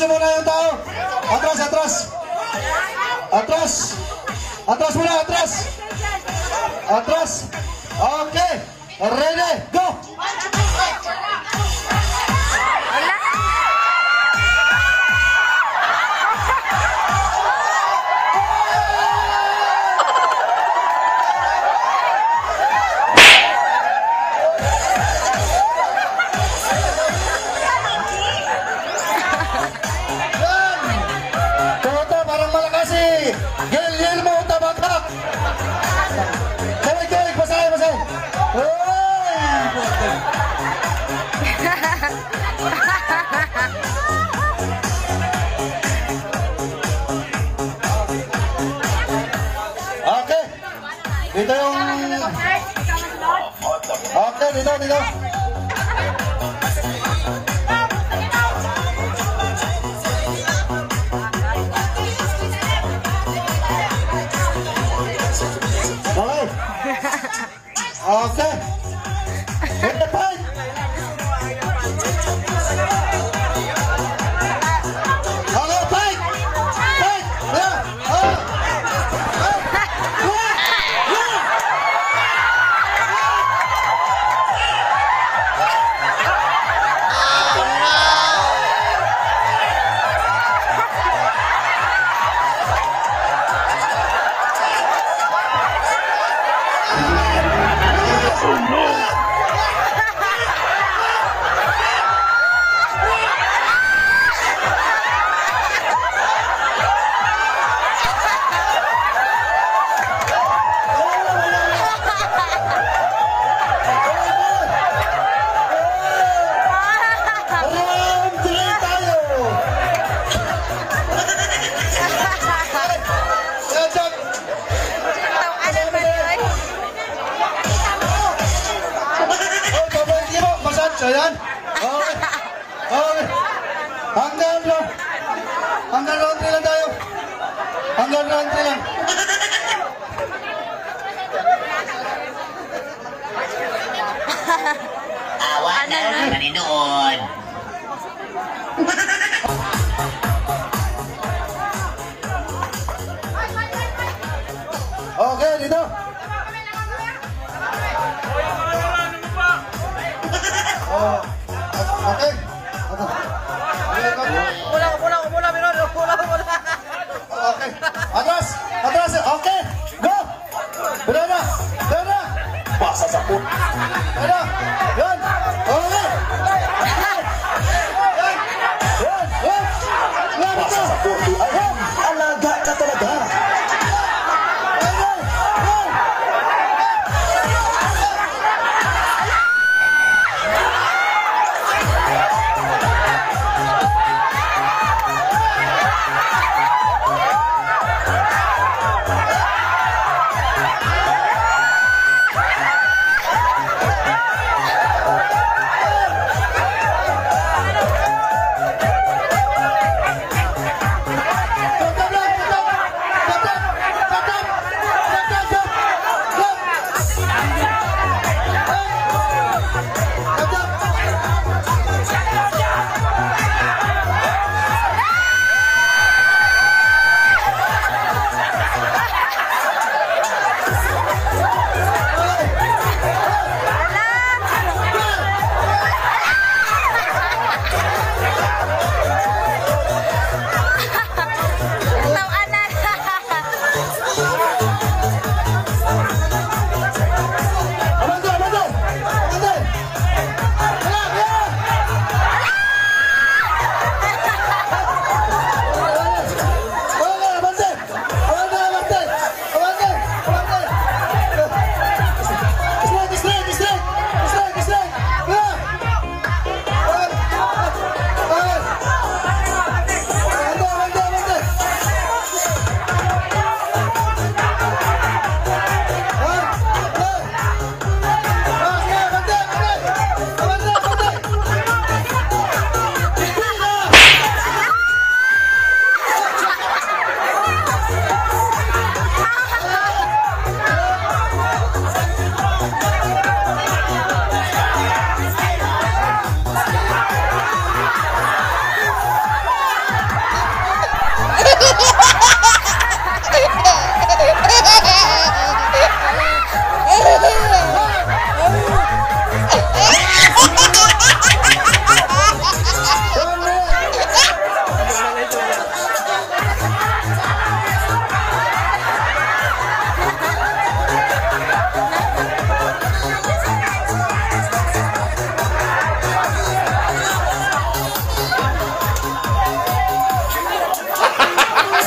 muna yung tao. Atras, atras. Atras. Atras muna, atras. Atras. Okay. Ready, go. Dito yung... Okay, dito, dito. Okay. Hit the point. Okay, fight. Fight. Yeah. So yan. Okay. Okay. Hanggang round 3 lang tayo. Hanggang round 3 lang. Awan na kami doon. Okay, dito. Okay. Okay. Atras. Atras. Okay. Go. Berada. Berada. Pasa sa pun. Berada. Yan. Okay. Yan. Pasa sa pun. Ayan. Alaga ka talaga.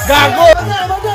Gago! Banda, banda.